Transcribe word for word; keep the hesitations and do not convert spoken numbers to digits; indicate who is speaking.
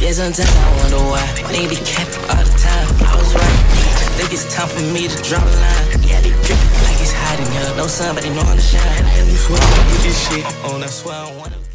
Speaker 1: Yeah, sometimes I wonder why nigga be capping all the time. I was right, I think it's time for me to draw a line. Yeah, they drippin' like it's hot in here. No sun, but they know I'm the shine. And you fuck with this shit on, I swear I wanna